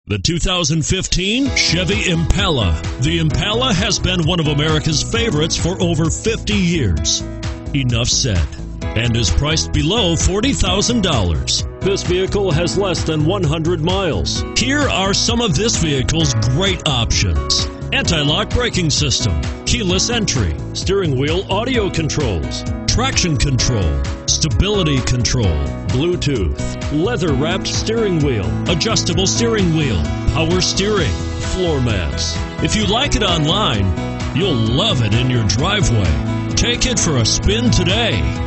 The 2015 Chevy Impala. The Impala has been one of America's favorites for over 50 years. Enough said. And is priced below $40,000. This vehicle has less than 100 miles. Here are some of this vehicle's great options: anti-lock braking system, keyless entry, steering wheel audio controls, traction control, stability control, Bluetooth, leather-wrapped steering wheel, adjustable steering wheel, power steering, floor mats. If you like it online, you'll love it in your driveway. Take it for a spin today.